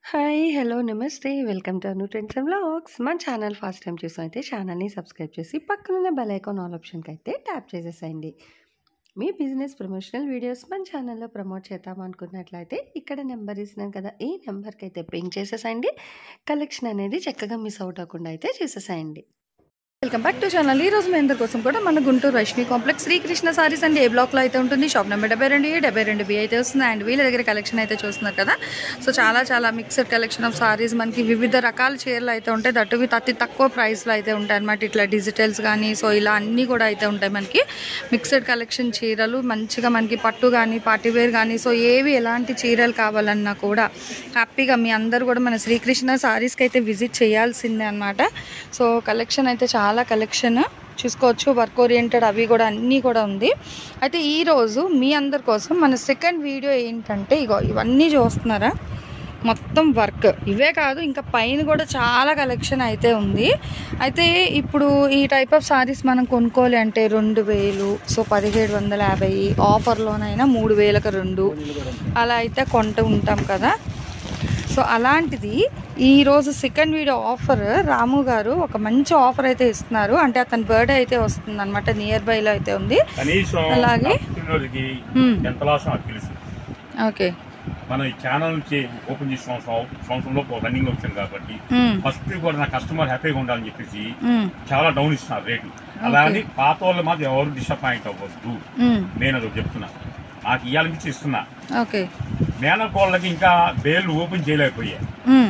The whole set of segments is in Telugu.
హాయ్! హలో! నమస్తే. Welcome to Anu trends and vlogs. మన ఛానల్ ఫస్ట్ టైమ్ చూసినైతే ఛానల్‌ని సబ్స్క్రైబ్ చేసి పక్కనున్న బెల్ ఐకాన్ ఆల్ ఆప్షన్‌కైతే ట్యాప్ చేసేసేయండి. మీ బిజినెస్ ప్రమోషనల్ వీడియోస్ మన ఛానల్‌లో ప్రమోట్ చేద్దామనుకున్నట్లయితే ఇక్కడ నెంబర్ ఇస్తున్నాను కదా! ఈ నెంబర్‌కైతే పింగ్ చేసేసేయండి. కలెక్షన్ అనేది చక్కగా మిస్ అవుట్ అవ్వకుండా అయితే చూసేసేయండి. Welcome back to channel. ఈ రోజు మీ అందరి కోసం కూడా మన Guntur Vaishnavi complex Srikrishna sarees and A బ్లాక్లో అయితే ఉంటుంది. షాప్ నెంబర్ 72 అయితే వస్తుంది. అండ్ వీళ్ళ దగ్గర కలెక్షన్ అయితే చూస్తున్నారు కదా. సో చాలా మిక్స్డ్ కలెక్షన్ ఆఫ్ సారీస్ మనకి వివిధ రకాల చీరలు అయితే ఉంటాయి. దట్టు విత్ అతి తక్కువ ప్రైస్లో అయితే ఉంటాయి అనమాట. ఇట్లా డిజిటల్స్ కానీ సో ఇలా అన్నీ కూడా అయితే ఉంటాయి మనకి. మిక్స్డ్ కలెక్షన్ చీరలు మంచిగా మనకి పట్టు కానీ పార్టీవేర్ కానీ సో ఏవి ఎలాంటి చీరలు కావాలన్నా కూడా హ్యాపీగా మీ అందరూ కూడా మన శ్రీకృష్ణ సారీస్కి అయితే విజిట్ చేయాల్సిందే అనమాట. సో కలెక్షన్ అయితే చాలా కలెక్షన్ చూసుకోవచ్చు. వర్క్ ఓరియంటెడ్ అవి కూడా అన్నీ కూడా ఉంది. అయితే ఈరోజు మీ అందరి కోసం మన సెకండ్ వీడియో ఏంటంటే ఇగో ఇవన్నీ చూస్తున్నారా, మొత్తం వర్క్ ఇవే కాదు ఇంకా పైన కూడా చాలా కలెక్షన్ అయితే ఉంది. అయితే ఇప్పుడు ఈ టైప్ ఆఫ్ సారీస్ మనం కొనుక్కోవాలి అంటే 2000, సో 1750, ఆఫర్లోనైనా 3000కి 2 అలా అయితే కొంటూ ఉంటాం కదా. సో అలాంటిది ఈరోజు సెకండ్ వీడియో ఆఫర్ రాము గారు ఒక మంచి ఆఫర్ అయితే ఇస్తున్నారు. అంటే అతని బర్త్డే అయితే వస్తుంది అనమాట, నియర్ బైలో అయితే ఉంది. అలాగే ఓకే మనం ఈ ఛానల్ నుంచి ఓపెన్ చేసిన సంవత్సరంలో రన్నింగ్ వచ్చాను కాబట్టి ఫస్ట్ కూడా నా కస్టమర్ హ్యాపీగా ఉండాలని చెప్పేసి చాలా డౌన్ ఇస్తున్నారు రేటు. అలాగే పాత వాళ్ళు మాత్రం ఎవరు డిసప్పాయింట్ అవ్వద్దు, నేను అది చెప్తున్నా. నాకు ఇవ్వాలనిపించి ఇస్తున్నా. మేనకోళ్ళకి ఇంకా బేర్లు ఓపెన్ చేయలేకపోయా.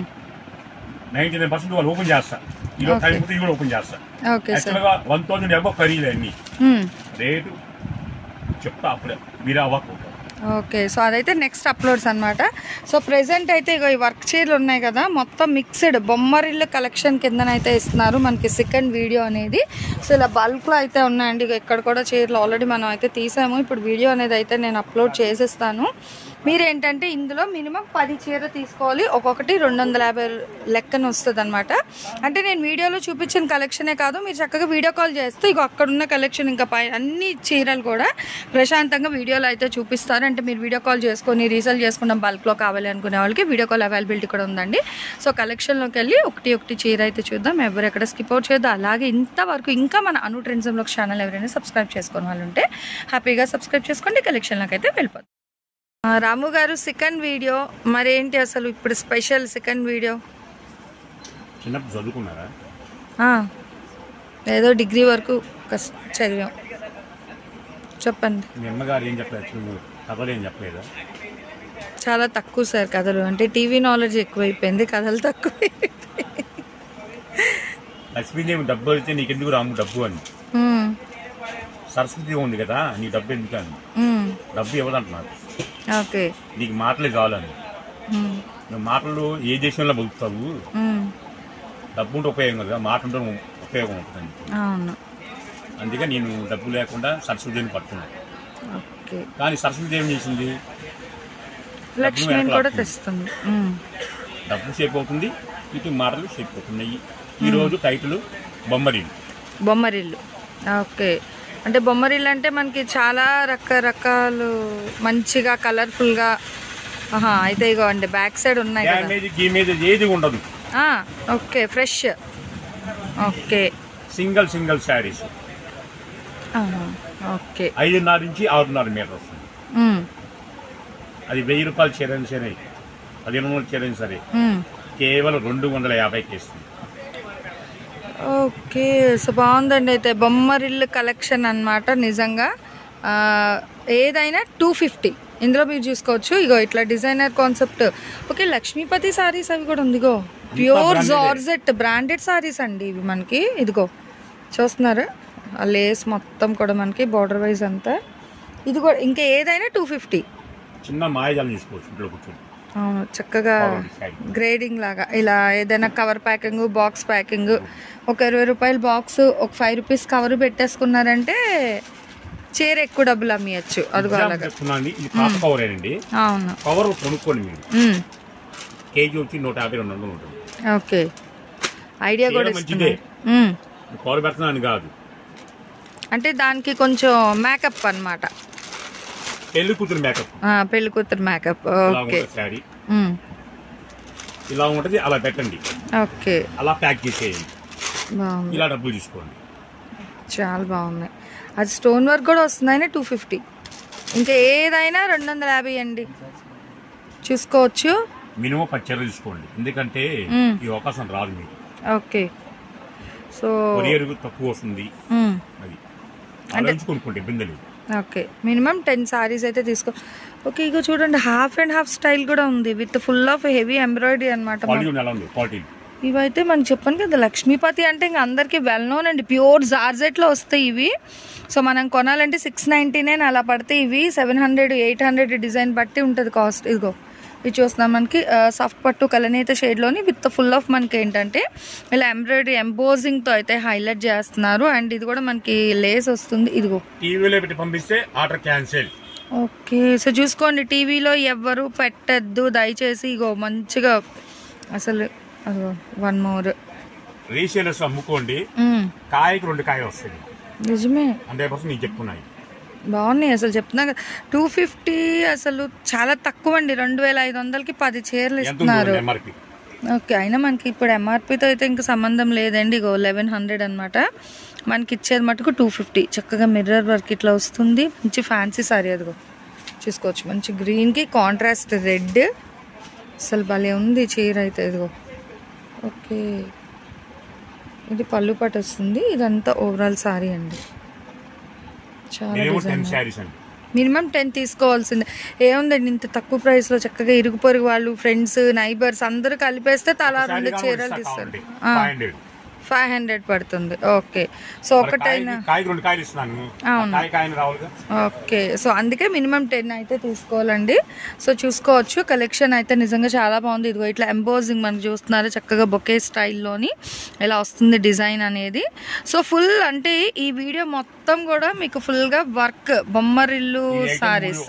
99% వాళ్ళు ఓపెన్ చేస్తా. ఈరోజు టైం కూడా ఓపెన్ చేస్తా. యాక్చువల్గా 1000 అబ్బో ఖరీదు అన్ని రేటు చెప్తా, అప్పుడే మీరు అవ్వకపోతారు. ఓకే, సో అదైతే నెక్స్ట్ అప్లోడ్స్ అనమాట. సో ప్రెసెంట్ అయితే ఇగో ఈ వర్క్ చీరలు ఉన్నాయి కదా, మొత్తం మిక్స్డ్ బొమ్మరిల్లు కలెక్షన్ కిందనైతే ఇస్తున్నారు మనకి సెకండ్ వీడియో అనేది. సో ఇలా బల్క్లో అయితే ఉన్నాయండి. ఇక ఇక్కడ కూడా చీరలు ఆల్రెడీ మనం అయితే తీసాము. ఇప్పుడు వీడియో అనేది అయితే నేను అప్లోడ్ చేసేస్తాను. మీరేంటంటే ఇందులో మినిమం 10 చీర తీసుకోవాలి. ఒక్కొక్కటి 250 లెక్కన వస్తుంది అనమాట. అంటే నేను వీడియోలో చూపించిన కలెక్షనే కాదు, మీరు చక్కగా వీడియో కాల్ చేస్తే ఇక అక్కడ ఉన్న కలెక్షన్ ఇంకా అన్ని చీరలు కూడా ప్రశాంతంగా వీడియోలో అయితే చూపిస్తారు. అంటే మీరు వీడియో కాల్ చేసుకొని రీసేల్ చేసుకున్న బల్క్లో కావాలి అనుకునే వాళ్ళకి వీడియో కాల్ అవైలబిలిటీ కూడా ఉందండి. సో కలెక్షన్లోకి వెళ్ళి ఒకటి చీర అయితే చూద్దాం. ఎవరు ఎక్కడ స్కిప్ అవుట్ చేయొద్దు. అలాగే ఇంతవరకు ఇంకా మన Anu trends and vlogs channel ఎవరైనా సబ్స్క్రైబ్ చేసుకునే వాళ్ళు ఉంటే హ్యాపీగా సబ్స్క్రైబ్ చేసుకోండి. కలెక్షన్లోకి అయితే వెళ్ళిపోతుంది. రాము గారు సెకండ్ వీడియో మరేంటి అసలు ఇప్పుడు స్పెషల్ సెకండ్ వీడియో? చిన్నప్పుడు చదువుకున్నారా? ఏదో డిగ్రీ వరకు చదివాం. చెప్పండి. మీ అమ్మగారు ఏం చెప్పలేదు, కథలు ఏం చెప్పలేదా? చాలా తక్కువ సార్ కథలు. అంటే టీవీ నాలెడ్జ్ ఎక్కువైపోయింది, కథలు తక్కువ. లక్ష్మీదేవి డబ్బు అయితే నీకెందుకు రాము డబ్బు అని, సరస్వతి ఉంది కదా నీ డబ్బు ఎందుకు అని, డబ్బు ఇవ్వదంటున్నారు. ఓకే, నీకు మాటలే కావాలని. నువ్వు మాటలు ఏ దేశంలో బతుకుతావు? డబ్బు ఉంటే ఉపయోగం కదా, మాట ఉంటే ఉపయోగం ఉంటుంది. అందుకే నేను డబ్బు లేకుండా సరస్వతిదేవిని పట్టుకున్నాను. కానీ సరస్వతిదేవి చేసింది డబ్బు షేప్ అవుతుంది, ఇటు మాటలు షేప్ అవుతున్నాయి. ఈరోజు టైటిల్ బొమ్మరిల్లు. ఓకే, అంటే బొమ్మరిల్లు అంటే మనకి చాలా రకరకాలు మంచిగా కలర్ఫుల్గా. అయితే ఇగో అండి బ్యాక్ సైడ్ ఉన్నాయి కదా, ఏది ఉండదు. Okay, fresh. Okay, single sarees. Okay, 5.5 నుంచి 6.5 మీటర్ వస్తుంది. అది 1000 రూపాయలు చీరైనా సరే, 1500 చీరైనా సరే కేవలం 250కి ఇస్తుంది. ఓకే, సో బాగుందండి. అయితే బొమ్మరిల్లు కలెక్షన్ అన్నమాట. నిజంగా ఏదైనా 250 ఇందులో మీరు చూసుకోవచ్చు. ఇగో ఇట్లా designer concept. Okay, Lakshmipati sarees అవి కూడా ఉంది. ఇగో ప్యూర్ జార్జెట్ బ్రాండెడ్ సారీస్ అండి ఇవి మనకి. ఇదిగో చూస్తున్నారు, ఆ లేస్ మొత్తం కూడా మనకి బార్డర్ వైజ్ అంతా. ఇది కూడా ఇంకా ఏదైనా 250. చిన్న మాయజాలం తీసుకోవచ్చు ఇంట్లో కూర్చొని. అవును, చక్కగా గ్రేడింగ్ లాగా ఇలా ఏదైనా కవర్ ప్యాకింగ్, బాక్స్ ప్యాకింగ్, ఒక 20 రూపాయల బాక్స్, ఒక 5 రూపీస్ కవర్ పెట్టేసుకున్నారంటే చీర ఎక్కువ డబ్బులు అమ్మేయచ్చు. అది అలాగా. అవును, కవర్ కొనుక్కోండి మీరు. కేజీ వచ్చి 150-200 ఉంటుంది. ఓకే, ఐడియా కూడా మంచిదే. కవర్ పెడుతున్నాను కాదు, అంటే దానికి కొంచెం మేకప్ అన్నమాట. పెళ్లి కూతురు మేకప్. పెళ్లి కూతురు మేకప్. ఓకే, ఇలా ఉంటది, అలా పెట్టండి. ఓకే, అలా ప్యాక్ చేసేయండి. బాగుంది, ఇలా డబ్బులు తీసుకోండి. చాలా బాగున్నాయి. అది స్టోన్ వర్క్ కూడా వస్తుందని 250. ఇంకా ఏదైనా 250 అండి. చూసుకోవచ్చు. మినిమం 10 చీరలు తీసుకోండి, ఎందుకంటే ఈ అవకాశం రాదు మీకు. ఓకే, సో కొరియర్ తక్కువ వస్తుంది, అది అంటే కొనుక్కోండి, ఇబ్బంది లేదు. ఓకే, మినిమం 10 సారీస్ అయితే తీసుకో. ఓకే, ఇక చూడండి హాఫ్ అండ్ హాఫ్ స్టైల్ కూడా ఉంది with full of heavy embroidery అనమాట. ఇవైతే మనం చెప్పాను కదా, లక్ష్మీపతి అంటే ఇంకా అందరికీ వెల్ నోన్ అండి. ప్యూర్ జార్జెట్లో వస్తాయి ఇవి. సో మనం కొనాలంటే 699 అలా పడతాయి. ఇవి 700, 800 డిజైన్ బట్టి ఉంటుంది కాస్ట్. ఇదిగో ఇది చూస్తున్నాం, మనకి సాఫ్ట్ పట్టు కలనేత షేడ్లోని విత్ ఫుల్ ఆఫ్ మనకి ఏంటంటే ఇలా ఎంబ్రాయిడరీ ఎంబోజింగ్తో అయితే హైలైట్ చేస్తున్నారు. అండ్ ఇది కూడా మనకి లేస్ వస్తుంది. ఇదిగో టీవీలో పెట్టి పంపిస్తే ఆర్డర్ క్యాన్సిల్. ఓకే, సో చూసుకోండి, టీవీలో ఎవ్వరు పెట్టద్దు దయచేసి. ఇగో మంచిగా అసలు అదిగో 1 more రీసేలర్స్ అమ్ముకోండి, కాయకి 2 కాయలు వస్తాయి. నిజమే, 100% నేను చెప్తున్నాయి. బాగున్నాయి అసలు చెప్తున్నా. 250 అసలు చాలా తక్కువ అండి. 2500కి 10 చీరలు ఇస్తున్నారు. ఓకే, అయినా మనకి ఇప్పుడు ఎంఆర్పితో అయితే ఇంకా సంబంధం లేదండి. ఇగో 1100 అనమాట. మనకి ఇచ్చేది మటుకు 250. చక్కగా మిర్రర్ వర్క్ ఇట్లా వస్తుంది. మంచి ఫ్యాన్సీ సారీ అదిగో చూసుకోవచ్చు. మంచి గ్రీన్కి కాంట్రాస్ట్ రెడ్, అసలు భలే ఉంది చీర అయితే. ఇదిగో ఓకే, ఇది పళ్ళు పట్టు వస్తుంది. ఇదంతా ఓవరాల్ సారీ అండి. చాలా మినిమం 10 తీసుకోవాల్సిందే. ఏముందండి, ఇంత తక్కువ ప్రైస్లో చక్కగా ఇరుగు పొరుగు వాళ్ళు, ఫ్రెండ్స్, నైబర్స్ అందరూ కలిపేస్తే తలా 2 చీరలు తీస్తారు. 500 పడుతుంది. ఓకే, సో ఒకటైనా ఓకే, సో అందుకే మినిమం 10 అయితే తీసుకోవాలండి. సో చూసుకోవచ్చు, కలెక్షన్ అయితే నిజంగా చాలా బాగుంది. ఇదిగో ఇట్లా ఎంబోజింగ్ మనకు చూస్తున్నారు, చక్కగా బొకే స్టైల్లోని ఇలా వస్తుంది డిజైన్ అనేది. సో ఫుల్ అంటే ఈ వీడియో మొత్తం కూడా మీకు ఫుల్గా వర్క్ బొమ్మరిల్లు సారీస్.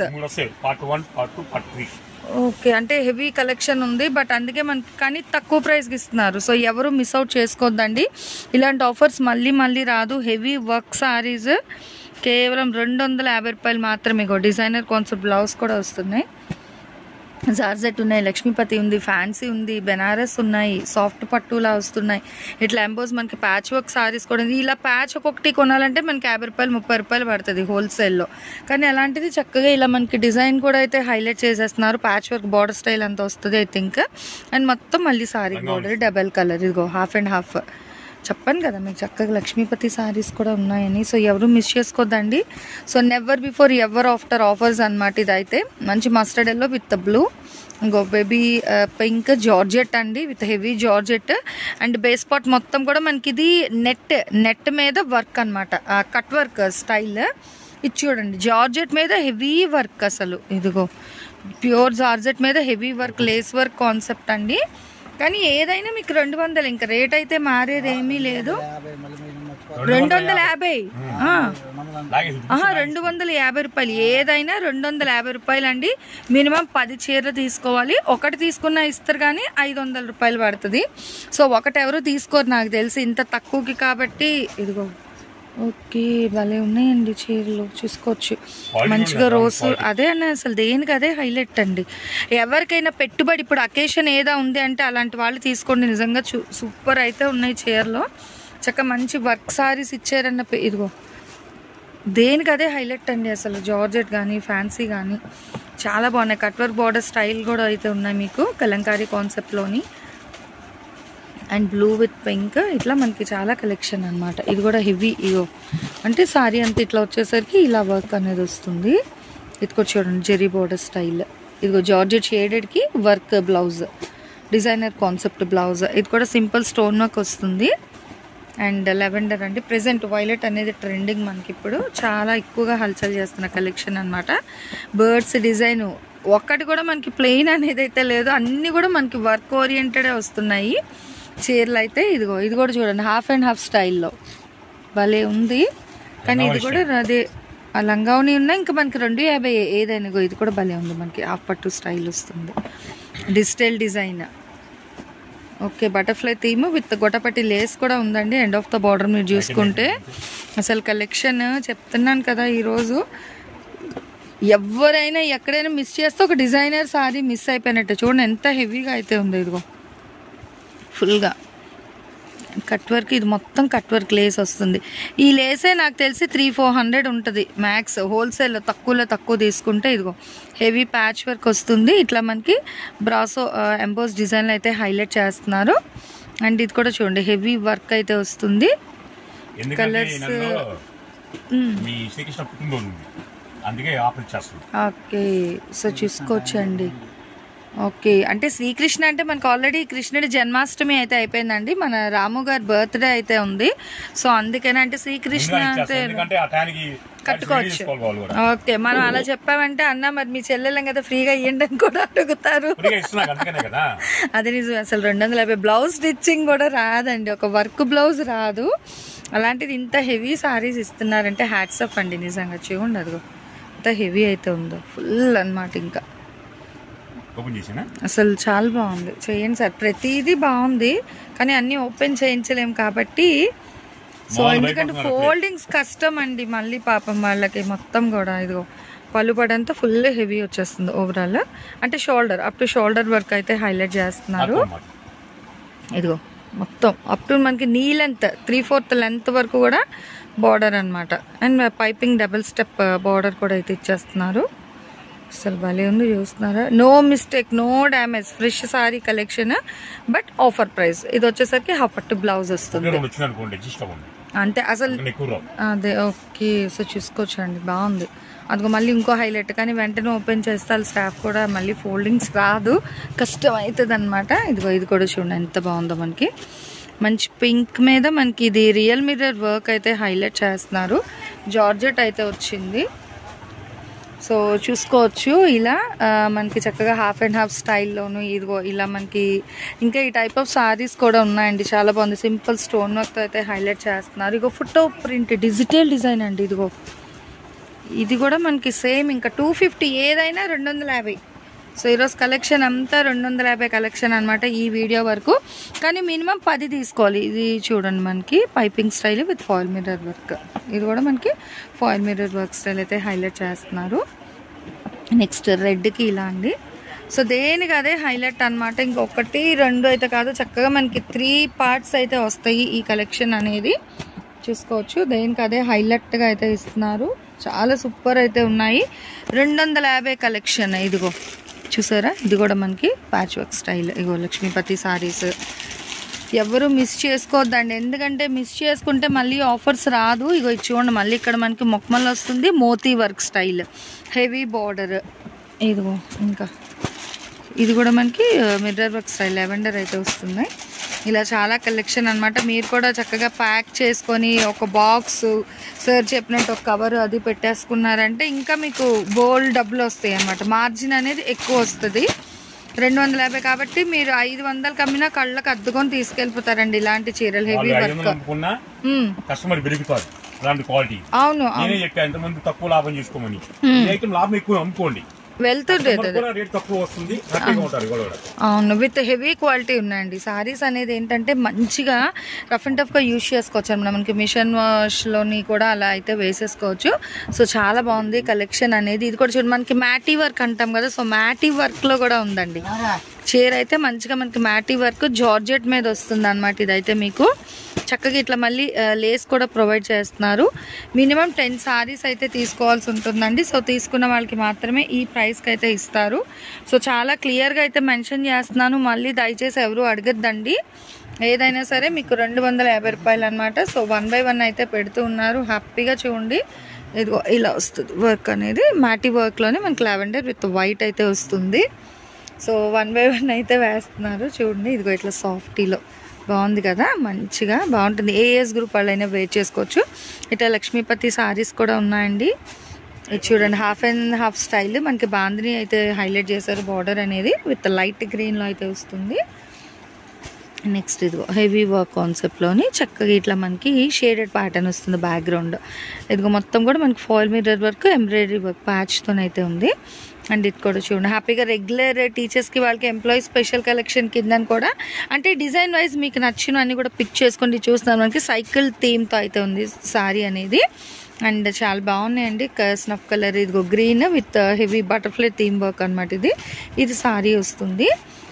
ఓకే, అంటే హెవీ కలెక్షన్ ఉంది, బట్ అందుకే మనకి కానీ తక్కువ ప్రైస్కి ఇస్తున్నారు. సో ఎవరు మిస్ అవుట్ చేసుకోవద్దండి, ఇలాంటి ఆఫర్స్ మళ్ళీ మళ్ళీ రాదు. హెవీ వర్క్ సారీస్ కేవలం 250 రూపాయలు మాత్రమే. డిజైనర్ కాన్సెప్ట్ బ్లౌజ్ కూడా వస్తున్నాయి. జార్జెట్ ఉన్నాయి, లక్ష్మీపతి ఉంది, ఫ్యాన్సీ ఉంది, బెనారస్ ఉన్నాయి, సాఫ్ట్ పట్టులా వస్తున్నాయి. ఇట్లా ఎంబోస్ మనకి ప్యాచ్ వర్క్ సారీస్ కూడా ఉంది. ఇలా ప్యాచ్ ఒక్కొక్కటి కొనాలంటే మనకి 50 రూపాయలు 30 రూపాయలు పడుతుంది హోల్సేల్లో. కానీ అలాంటిది చక్కగా ఇలా మనకి డిజైన్ కూడా అయితే హైలైట్ చేసేస్తున్నారు. ప్యాచ్ వర్క్ బార్డర్ స్టైల్ అంతా వస్తుంది ఐ థింక్. అండ్ మొత్తం మళ్ళీ సారీ బార్డర్ డబల్ కలర్. ఇదిగో హాఫ్ అండ్ హాఫ్. చెప్పాను కదా మీకు చక్కగా లక్ష్మీపతి సారీస్ కూడా ఉన్నాయని. సో ఎవరు మిస్ చేసుకోద్దండి. So never before ever after offers అనమాట. ఇదైతే మంచి మస్టర్డ్ ఎల్లో విత్ బ్లూ, ఇంకో బేబీ పింక్ జార్జెట్ అండి with heavy georgette. And base part మొత్తం కూడా మనకి ఇది నెట్ మీద వర్క్ అనమాట, కట్ వర్క్ స్టైల్. ఇది చూడండి, జార్జెట్ మీద హెవీ వర్క్. అసలు ఇదిగో ప్యూర్ జార్జెట్ మీద heavy work, lace work concept అండి. కానీ ఏదైనా మీకు 200, ఇంకా రేట్ అయితే మారేది ఏమీ లేదు. 250, 250 రూపాయలు. ఏదైనా 250 రూపాయలు అండి. మినిమం 10 చీరలు తీసుకోవాలి. ఒకటి తీసుకున్నా ఇస్తారు కానీ 500 రూపాయలు పడుతుంది. సో ఒకటి ఎవరు తీసుకోరు నాకు తెలిసి ఇంత తక్కువకి. కాబట్టి ఇదిగో ఓకే, భలే ఉన్నాయండి చీరలు చూసుకోవచ్చు. మంచిగా రోజు అదే అన్న అసలు దేనికి అదే హైలైట్ అండి. ఎవరికైనా పెట్టుబడి ఇప్పుడు అకేషన్ ఏదా ఉంది అంటే అలాంటి వాళ్ళు తీసుకోండి. నిజంగా సూపర్ అయితే ఉన్నాయి చీరలో. చక్కగా మంచి వర్క్ సారీస్ ఇచ్చారన్న ఇదిగో దేనికి అదే హైలైట్ అండి. అసలు జార్జెట్ కానీ ఫ్యాన్సీ కానీ చాలా బాగున్నాయి. కట్ వర్క్ బార్డర్ స్టైల్ కూడా అయితే ఉన్నాయి మీకు కలంకారీ కాన్సెప్ట్లోని. అండ్ బ్లూ విత్ పింక్ ఇట్లా మనకి చాలా కలెక్షన్ అనమాట. ఇది కూడా హెవీ. ఇగో అంటే సారీ అంతా ఇట్లా వచ్చేసరికి ఇలా వర్క్ అనేది వస్తుంది. ఇది కూడా చూడండి జెరీ బోర్డర్ స్టైల్. ఇదిగో జార్జెట్ షేడెడ్కి work blouse, designer concept blouse. ఇది కూడా సింపుల్ స్టోన్ వర్క్ వస్తుంది. అండ్ లెవెండర్ అంటే ప్రెజెంట్ వైలెట్ అనేది ట్రెండింగ్ మనకి ఇప్పుడు చాలా ఎక్కువగా హల్చల్ చేస్తున్న కలెక్షన్ అనమాట. బర్డ్స్ డిజైన్ ఒక్కటి కూడా మనకి ప్లెయిన్ అనేది అయితే లేదు, అన్నీ కూడా మనకి వర్క్ ఓరియంటెడే వస్తున్నాయి చీరలు అయితే. ఇదిగో ఇది కూడా చూడండి హాఫ్ అండ్ హాఫ్ స్టైల్లో భలే ఉంది. కానీ ఇది కూడా అదే లంగావని ఉన్నాయి. ఇంకా మనకి 250 ఏదైనా. ఇది కూడా భలే ఉంది, మనకి హాఫ్ పట్టు స్టైల్ వస్తుంది, digital design. Okay, butterfly theme with గొట్టపట్టి లేస్ కూడా ఉందండి. ఎండ్ ఆఫ్ ద బార్డర్ మీరు చూసుకుంటే అసలు కలెక్షన్ చెప్తున్నాను కదా. ఈరోజు ఎవరైనా ఎక్కడైనా మిస్ చేస్తే ఒక డిజైనర్ సారీ మిస్ అయిపోయినట్టు. చూడండి ఎంత హెవీగా అయితే ఉంది. ఇదిగో ఫుల్గా కట్ వర్క్. ఇది మొత్తం కట్ వర్క్ లేస్ వస్తుంది. ఈ లేసే నాకు తెలిసి 300-400 ఉంటుంది మ్యాక్స్. హోల్సేల్లో తక్కువ తీసుకుంటే ఇదిగో హెవీ ప్యాచ్ వర్క్ వస్తుంది. ఇట్లా మనకి బ్రాసో ఎంబోస్ డిజైన్లు అయితే హైలైట్ చేస్తున్నారు. అండ్ ఇది కూడా చూడండి హెవీ వర్క్ అయితే వస్తుంది. Colours okay. సో చూసుకోవచ్చండి. ఓకే, అంటే శ్రీకృష్ణ అంటే మనకు ఆల్రెడీ కృష్ణుడి జన్మాష్టమి అయితే అయిపోయిందండి. మన రాము గారి బర్త్డే అయితే ఉంది. సో అందుకని అంటే శ్రీకృష్ణ అంటే కట్టుకోవచ్చు. ఓకే, మనం అలా చెప్పామంటే అన్న మరి మీ చెల్లెలం కదా ఫ్రీగా ఇవ్వండి అని కూడా అడుగుతారు. అది నిజం. అసలు 250 బ్లౌజ్ స్టిచ్చింగ్ కూడా రాదండి, ఒక వర్క్ బ్లౌజ్ రాదు. అలాంటిది ఇంత హెవీ సారీస్ ఇస్తున్నారంటే హ్యాట్స్ ఆఫ్ అండి నిజంగా. చూడండి అదిగో ఎంత హెవీ అయితే ఉందో, ఫుల్ అన్నమాట. ఇంకా అసలు చాలా బాగుంది. చేయండి సార్, ప్రతిదీ బాగుంది కానీ అన్నీ ఓపెన్ చేయించలేము కాబట్టి. సో ఎందుకంటే ఫోల్డింగ్స్ కష్టం అండి మళ్ళీ పాపం వాళ్ళకి. మొత్తం కూడా ఇదిగో పలుపడంతా ఫుల్ హెవీ వచ్చేస్తుంది ఓవరాల్. అంటే shoulder up to shoulder work అయితే హైలైట్ చేస్తున్నారు. ఇదిగో మొత్తం అప్ టు మనకి నీ లెంత్ 3/4 లెంత్ వరకు కూడా బార్డర్ అనమాట. And piping double step border కూడా అయితే ఇచ్చేస్తున్నారు. అసలు భలే ఉంది, చూస్తున్నారా? No mistake, no damage, fresh sari collection but offer price. ఇది వచ్చేసరికి హాఫ్ పట్టు బ్లౌజ్ వస్తుంది అంతే అసలు. అదే ఓకే. సో చూసుకోవచ్చండి, బాగుంది. అదిగో మళ్ళీ ఇంకో హైలైట్, కానీ వెంటనే ఓపెన్ చేస్తే వాళ్ళ స్టాఫ్ కూడా మళ్ళీ ఫోల్డింగ్స్ రాదు, కష్టం అవుతుంది అనమాట. ఇదిగో ఇది కూడా చూడండి ఎంత బాగుందో. మనకి మంచి పింక్ మీద మనకి ఇది రియల్ మిర్రర్ వర్క్ అయితే హైలైట్ చేస్తున్నారు. జార్జెట్ అయితే వచ్చింది. సో చూసుకోవచ్చు ఇలా మనకి చక్కగా హాఫ్ అండ్ హాఫ్ స్టైల్లోను. ఇదిగో ఇలా మనకి ఇంకా ఈ టైప్ ఆఫ్ సారీస్ కూడా ఉన్నాయండి, చాలా బాగుంది. సింపుల్ స్టోన్ వర్క్తో అయితే హైలైట్ చేస్తున్నారు. ఇగో ఫోటో ప్రింట్ డిజిటల్ డిజైన్ అండి. ఇదిగో ఇది కూడా మనకి సేమ్ ఇంకా 250, ఏదైనా 250. సో ఈరోజు కలెక్షన్ అంతా 250 కలెక్షన్ అనమాట ఈ వీడియో వరకు. కానీ మినిమం 10 తీసుకోవాలి. ఇది చూడండి మనకి piping style with foil mirror work. ఇది కూడా మనకి ఫాయిల్ మిర్రర్ వర్క్ స్టైల్ అయితే హైలైట్ చేస్తున్నారు. నెక్స్ట్ రెడ్కి ఇలా అండి. సో దేనికి అదే హైలైట్ అనమాట. ఇంకొకటి 2 అయితే కాదు, చక్కగా మనకి 3 పార్ట్స్ అయితే వస్తాయి ఈ కలెక్షన్ అనేది. చూసుకోవచ్చు, దేనికి అదే హైలైట్గా అయితే ఇస్తున్నారు. చాలా సూపర్ అయితే ఉన్నాయి. 250 కలెక్షన్. ఇదిగో చూసారా, ఇది కూడా మనకి ప్యాచ్ వర్క్ స్టైల్. ఇగో లక్ష్మీపతి సారీస్ ఎవరు మిస్ చేసుకోవద్దండి, ఎందుకంటే మిస్ చేసుకుంటే మళ్ళీ ఆఫర్స్ రాదు. ఇగో ఇది చూడండి, మళ్ళీ ఇక్కడ మనకి మొక్కమల్ వస్తుంది, మోతీ వర్క్ స్టైల్, హెవీ బార్డర్. ఇదిగో ఇంకా ఇది కూడా మనకి మిర్రర్ వర్క్ స్టైల్, లెవెండర్ అయితే వస్తుంది. ఇలా చాలా కలెక్షన్ అనమాట. మీరు కూడా చక్కగా ప్యాక్ చేసుకొని ఒక బాక్స్ సార్ చెప్పినట్టు ఒక కవర్ అది పెట్టేసుకున్నారంటే ఇంకా మీకు బోల్డ్ డబ్బులు వస్తాయి అన్నమాట. మార్జిన్ అనేది ఎక్కువ వస్తుంది. 250 కాబట్టి మీరు 500 కమ్మినా కళ్ళకు అద్దుకొని తీసుకెళ్ళిపోతారండి ఇలాంటి చీరలు. హెవీ వర్క్ అవును వెళ్తుండేది. అవును, విత్ హెవీ క్వాలిటీ ఉన్నాయండి సారీస్ అనేది. ఏంటంటే మంచిగా రఫ్ అండ్ టఫ్గా యూజ్ చేసుకోవచ్చు అన్నమాట. మనకి మిషన్ వాష్లోని కూడా అలా అయితే వేసేసుకోవచ్చు. సో చాలా బాగుంది కలెక్షన్ అనేది. ఇది కూడా చూడండి, మనకి మ్యాటీ వర్క్ అంటాం కదా, సో మ్యాటీ వర్క్లో కూడా ఉందండి చీర అయితే. మంచిగా మనకి మ్యాటీ వర్క్ జార్జెట్ మీద వస్తుంది అనమాట. ఇదైతే మీకు చక్కగా ఇట్లా మళ్ళీ లేస్ కూడా ప్రొవైడ్ చేస్తున్నారు. మినిమం 10 సారీస్ అయితే తీసుకోవాల్సి ఉంటుందండి. సో తీసుకున్న వాళ్ళకి మాత్రమే ఈ ప్రైస్కి అయితే ఇస్తారు. సో చాలా క్లియర్గా అయితే మెన్షన్ చేస్తున్నాను, మళ్ళీ దయచేసి ఎవరు అడగద్దండి. ఏదైనా సరే మీకు 250 రూపాయలు అనమాట. సో 1 by 1 అయితే పెడుతూ ఉన్నారు. హ్యాపీగా చూడండి, ఇదిగో ఇలా వస్తుంది వర్క్ అనేది. మ్యాటీ వర్క్లోనే మనకి లావెండర్ విత్ వైట్ అయితే వస్తుంది. సో 1 by 1 అయితే వేస్తున్నారు చూడండి. ఇదిగో ఇట్లా సాఫ్టీలో బాగుంది కదా, మంచిగా బాగుంటుంది. ఏ ఏజ్ గ్రూప్ వాళ్ళైనా వేర్ చేసుకోవచ్చు. ఇట్లా లక్ష్మీపతి సారీస్ కూడా ఉన్నాయండి. ఇది చూడండి, హాఫ్ అండ్ హాఫ్ స్టైల్ మనకి బాందిని అయితే హైలైట్ చేశారు. బార్డర్ అనేది విత్ లైట్ గ్రీన్లో అయితే వస్తుంది. నెక్స్ట్ ఇదిగో హెవీ వర్క్ కాన్సెప్ట్లోని చక్కగా ఇట్లా మనకి షేడెడ్ ప్యాటర్న్ వస్తుంది బ్యాక్గ్రౌండ్. ఇదిగో మొత్తం కూడా మనకి foil mirror work, embroidery work ప్యాచ్తోనైతే ఉంది. అండ్ ఇది కూడా చూడండి, హ్యాపీగా రెగ్యులర్ టీచర్స్కి వాళ్ళకి ఎంప్లాయీ స్పెషల్ కలెక్షన్ కిందని కూడా అంటే డిజైన్ వైజ్ మీకు నచ్చిన అన్ని కూడా పిక్ చేసుకొని చూస్తున్నాను. మనకి సైకిల్ థీమ్తో అయితే ఉంది సారీ అనేది. అండ్ చాలా బాగున్నాయండి. స్నఫ్ కలర్, ఇదిగో green with heavy butterfly theme work అనమాట. ఇది సారీ వస్తుంది.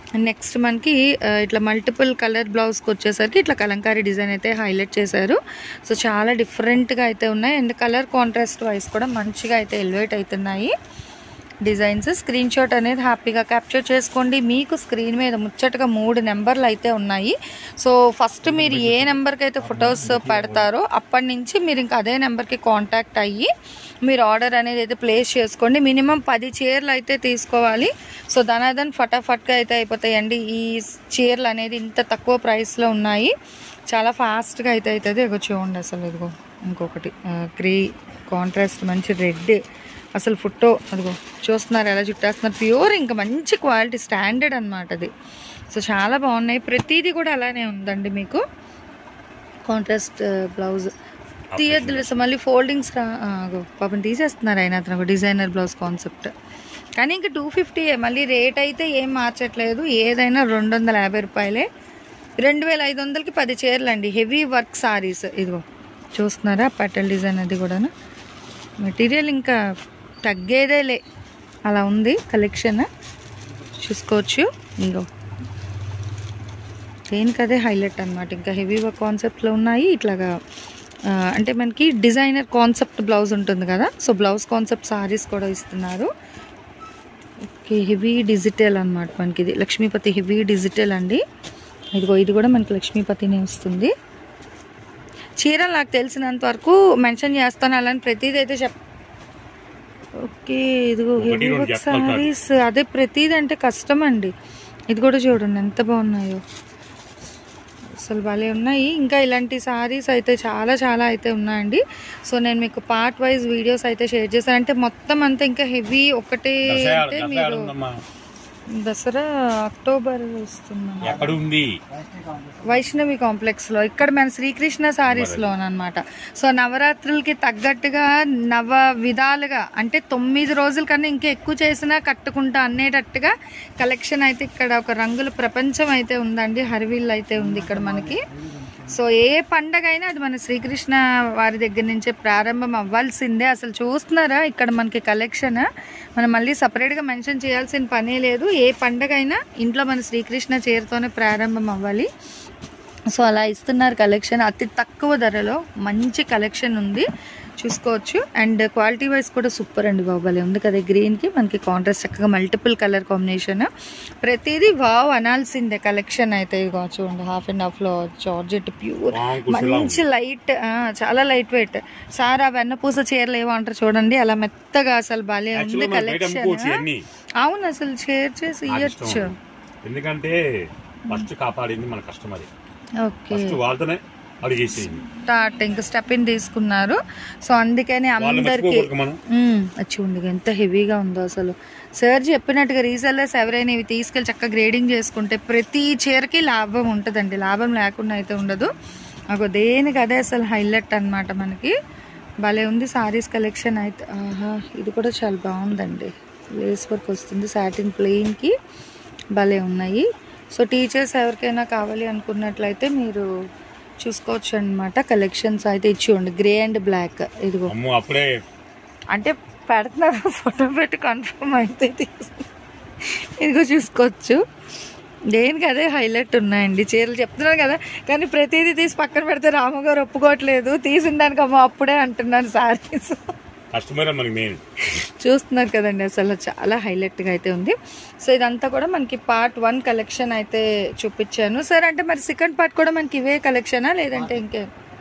నెక్స్ట్ మనకి ఇట్లా మల్టిపుల్ కలర్ బ్లౌజ్కి వచ్చేసరికి ఇట్లా కలంకారీ డిజైన్ అయితే హైలైట్ చేశారు. సో చాలా డిఫరెంట్గా అయితే ఉన్నాయి అండ్ కలర్ కాంట్రాస్ట్ వైజ్ కూడా మంచిగా అయితే ఎలివేట్ అవుతున్నాయి డిజైన్స్. స్క్రీన్ షాట్ అనేది హ్యాపీగా క్యాప్చర్ చేసుకోండి. మీకు స్క్రీన్ మీద ముచ్చటగా 3 నెంబర్లు అయితే ఉన్నాయి. సో ఫస్ట్ మీరు ఏ నెంబర్కి అయితే ఫొటోస్ పెడతారో అప్పటి నుంచి మీరు ఇంకా అదే నెంబర్కి కాంటాక్ట్ అయ్యి మీరు ఆర్డర్ అనేది అయితే ప్లేస్ చేసుకోండి. మినిమం 10 చీరలు అయితే తీసుకోవాలి. సో దాని ఫటాఫట్గా అయితే అయిపోతాయండి. ఈ చీరలు అనేది ఇంత తక్కువ ప్రైస్లో ఉన్నాయి. చాలా ఫాస్ట్గా అయితే అవుతుంది. ఇగో చూడండి అసలు ఇదిగో ఇంకొకటి గ్రే కాంట్రాస్ట్ మంచి రెడ్ అసలు ఫోటో అదిగో చూస్తున్నారు ఎలా చుట్టేస్తున్నారు. ప్యూర్ ఇంకా మంచి క్వాలిటీ స్టాండర్డ్ అనమాట అది. సో చాలా బాగున్నాయి. ప్రతిదీ కూడా అలానే ఉందండి. మీకు కాంట్రాస్ట్ బ్లౌజ్ తీయద్దు మళ్ళీ ఫోల్డింగ్స్ పాపం తీసేస్తున్నారు అయినా అతను డిజైనర్ బ్లౌజ్ కాన్సెప్ట్. కానీ ఇంకా 250 మళ్ళీ రేట్ అయితే ఏం మార్చట్లేదు. ఏదైనా 250 రూపాయలే. 2500కి 10 చీరలు అండి. హెవీ వర్క్ సారీస్ ఇదిగో చూస్తున్నారా పటల్ డిజైన్ అది కూడాను. మెటీరియల్ ఇంకా తగ్గేదేలే అలా ఉంది కలెక్షన్ చూసుకోవచ్చు. ఇంకో దేనికదే హైలైట్ అనమాట. ఇంకా హెవీ వర్క్ కాన్సెప్ట్లో ఉన్నాయి. ఇట్లాగా అంటే మనకి డిజైనర్ కాన్సెప్ట్ బ్లౌజ్ ఉంటుంది కదా. సో బ్లౌజ్ కాన్సెప్ట్ సారీస్ కూడా ఇస్తున్నారు. ఓకే హెవీ డిజిటల్ అనమాట మనకి. ఇది లక్ష్మీపతి హెవీ డిజిటల్ అండి. ఇదిగో ఇది కూడా మనకి లక్ష్మీపతినే వస్తుంది. చీరలు నాకు తెలిసినంత వరకు మెన్షన్ చేస్తాను అలాని ప్రతిదీ అయితే ఓకే ఇదిగో హెవీ వర్క్ సారీస్ అదే ప్రతిదీ అంటే కష్టం అండి. ఇది కూడా చూడండి ఎంత బాగున్నాయో అసలు భలే ఉన్నాయి. ఇంకా ఇలాంటి సారీస్ అయితే చాలా చాలా అయితే ఉన్నాయండి. సో నేను మీకు పార్ట్ వైజ్ వీడియోస్ అయితే షేర్ చేశాను. అంటే మొత్తం అంతా ఇంకా హెవీ ఒకటే అంటే మీరు దసరా అక్టోబర్ వస్తుంది వైష్ణవి కాంప్లెక్స్ లో. ఇక్కడ మన శ్రీకృష్ణ సారీస్ లోనమాట. సో నవరాత్రులకి తగ్గట్టుగా నవ విధాలుగా అంటే 9 రోజుల కన్నా ఇంకా ఎక్కువ చేసినా కట్టుకుంటా అనేటట్టుగా కలెక్షన్ అయితే ఇక్కడ ఒక రంగుల ప్రపంచం అయితే ఉందండి. హరివిల్ అయితే ఉంది ఇక్కడ మనకి. సో ఏ పండగ అయినా అది మన శ్రీకృష్ణ వారి దగ్గర నుంచే ప్రారంభం అవ్వాల్సిందే. అసలు చూస్తున్నారా ఇక్కడ మనకి కలెక్షన్ మనం మళ్ళీ సపరేట్గా మెన్షన్ చేయాల్సిన పనే లేదు. ఏ పండగ అయినా ఇంట్లో మన శ్రీకృష్ణ చీరతోనే ప్రారంభం అవ్వాలి. సో అలా ఇస్తున్నారు కలెక్షన్. అతి తక్కువ ధరలో మంచి కలెక్షన్ ఉంది చూసుకోవచ్చు. అండ్ క్వాలిటీ వైజ్ కూడా సూపర్ అండి. బాబాలే ఉంది కదా గ్రీన్కి మనకి కాంట్రాస్ట్ చక్కగా మల్టిపుల్ కలర్ కాంబినేషన్. ప్రతిదీ వావ్ అనాల్సిందే కలెక్షన్ అయితే. ఇదిగో చూడండి హాఫ్ అండ్ హాఫ్లో జార్జెట్ ప్యూర్ మంచి లైట్ చాలా లైట్ వెయిట్. సార్ ఆ వెన్నపూస చీరలు ఏమో అంటారు చూడండి అలా మెత్తగా అసలు భలే ఉంది కలెక్షన్. అవును అసలు షేర్ చేసి ఇయ్యచ్చు ఎందుకంటే ఫస్ట్ కాపాడింది మన కస్టమర్. ఓకే స్టార్ట్ ఇంకా స్టెప్ ఇన్ తీసుకున్నారు. సో అందుకని అందరికి చూడండి ఎంత హెవీగా ఉందో అసలు. సార్ చెప్పినట్టుగా రీసెల్లర్స్ ఎవరైనా ఇవి తీసుకెళ్ళి చక్కగా గ్రేడింగ్ చేసుకుంటే ప్రతి చీరకి లాభం ఉంటుందండి. లాభం లేకుండా అయితే ఉండదు. నాకు దేనికి అదే అసలు హైలైట్ అనమాట. మనకి భలే ఉంది సారీస్ కలెక్షన్ అయితే. ఆహా ఇది కూడా చాలా బాగుందండి. లేస్ వర్క్ వస్తుంది సాటిన్ ప్లెయిన్కి భలే ఉన్నాయి. సో టీచర్స్ ఎవరికైనా కావాలి అనుకున్నట్లయితే మీరు చూసుకోవచ్చు అనమాట. కలెక్షన్స్ అయితే ఇచ్చి గ్రే అండ్ బ్లాక్. ఇదిగో అప్పుడే అంటే పెడుతున్నారు ఫోటో పెట్టి కన్ఫర్మ్ అయితే ఇదిగో చూసుకోవచ్చు. దేనికి అదే హైలైట్ ఉన్నాయండి చీరలు చెప్తున్నాను కదా. కానీ ప్రతిదీ తీసి పక్కన పెడితే రామగారు ఒప్పుకోవట్లేదు. తీసిన దానికి అమ్మ అప్పుడే అంటున్నాను సారీస్. చూస్తున్నారు కదండి అసలు చాలా హైలైట్గా అయితే ఉంది. సో ఇదంతా కూడా మనకి పార్ట్ 1 కలెక్షన్ అయితే చూపించాను సార్. అంటే మరి సెకండ్ పార్ట్ కూడా మనకి ఇవే కలెక్షనా లేదంటే ఇంకే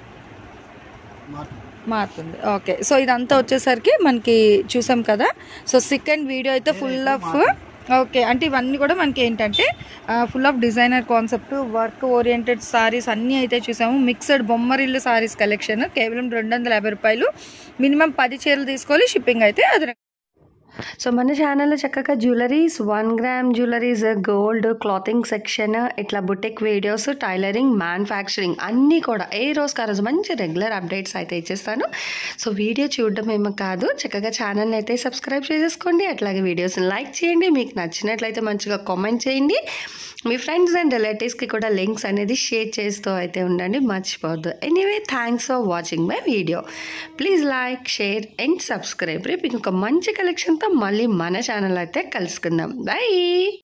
మారుతుంది? ఓకే సో ఇదంతా వచ్చేసరికి మనకి చూసాం కదా. సో సెకండ్ వీడియో అయితే ఫుల్ ఆఫ్ ఓకే అంటే ఇవన్నీ కూడా మనకి ఏంటంటే full of designer concept work oriented sarees అన్నీ అయితే చూసాము. మిక్స్డ్ బొమ్మరిల్లు సారీస్ కలెక్షన్ కేవలం 250 రూపాయలు. మినిమం 10 చీరలు తీసుకోవాలి. షిప్పింగ్ అయితే అది. సో మన ఛానల్లో చక్కగా jewelleries 1 gram jewelleries gold clothing section ఇట్లా బుటిక్ వీడియోస్ టైలరింగ్ మ్యానుఫ్యాక్చరింగ్ అన్నీ కూడా ఏ రోజుకి ఆ రోజు మంచి రెగ్యులర్ అప్డేట్స్ అయితే ఇచ్చేస్తాను. సో వీడియో చూడడం ఏమో కాదు చక్కగా ఛానల్ని అయితే సబ్స్క్రైబ్ చేసేసుకోండి. అట్లాగే వీడియోస్ని లైక్ చేయండి. మీకు నచ్చినట్లయితే మంచిగా కామెంట్ చేయండి. మీ ఫ్రెండ్స్ అండ్ రిలేటివ్స్కి కూడా లింక్స్ అనేది షేర్ చేస్తూ అయితే ఉండండి మర్చిపోవద్దు. Anyway thanks for watching my video. Please like share and subscribe. రేపు ఇంకొక మంచి కలెక్షన్తో మళ్ళీ మన ఛానల్ అయితే కలుసుకుందాం. బై.